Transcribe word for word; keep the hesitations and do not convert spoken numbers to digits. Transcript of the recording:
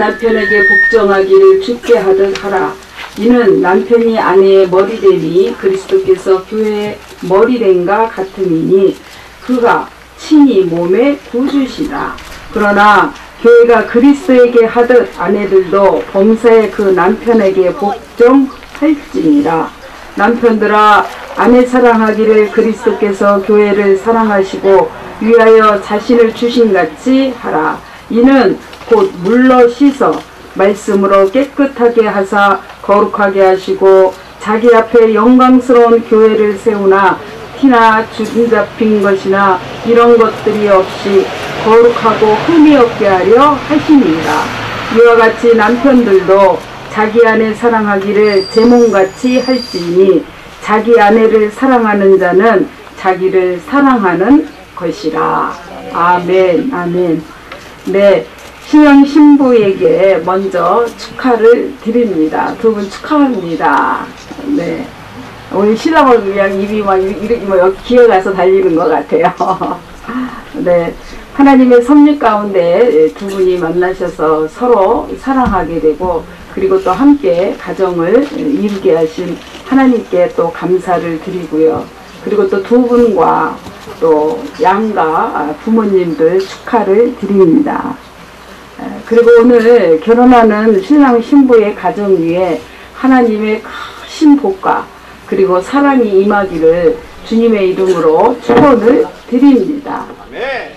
남편에게 복종하기를 주께 하듯 하라. 이는 남편이 아내의 머리됨이 그리스도께서 교회의 머리됨과 같음이니 그가 친히 몸의 구주시라. 그러나 교회가 그리스도에게 하듯 아내들도 범사의 그 남편에게 복종할지니라. 남편들아, 아내 사랑하기를 그리스도께서 교회를 사랑하시고 위하여 자신을 주신같이 하라. 이는 곧 물로 씻어 말씀으로 깨끗하게 하사 거룩하게 하시고 자기 앞에 영광스러운 교회를 세우나 티나 주름 잡힌 것이나 이런 것들이 없이 거룩하고 흠이 없게 하려 하시니라. 이와 같이 남편들도 자기 아내 사랑하기를 제 몸같이 할지니 자기 아내를 사랑하는 자는 자기를 사랑하는 것이라. 아멘. 아멘. 네, 신랑 신부에게 먼저 축하를 드립니다. 두 분 축하합니다. 네, 오늘 신랑을 그냥 입이 막 이렇게 뭐 기어가서 달리는 것 같아요. 네, 하나님의 섭리 가운데 두 분이 만나셔서 서로 사랑하게 되고 그리고 또 함께 가정을 이루게 하신 하나님께 또 감사를 드리고요. 그리고 또 두 분과 또 양가 부모님들 축하를 드립니다. 그리고 오늘 결혼하는 신랑 신부의 가정 위에 하나님의 크신 복과 그리고 사랑이 임하기를 주님의 이름으로 축원을 드립니다.